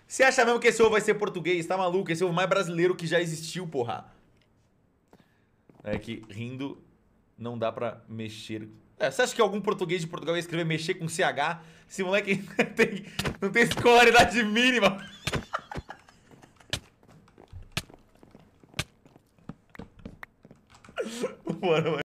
Você acha mesmo que esse ovo vai ser português? Tá maluco? Esse ovo mais brasileiro que já existiu, porra. É que rindo não dá pra mexer. Você acha que algum português de Portugal ia escrever mexer com CH? Esse moleque não tem escolaridade mínima. Mano,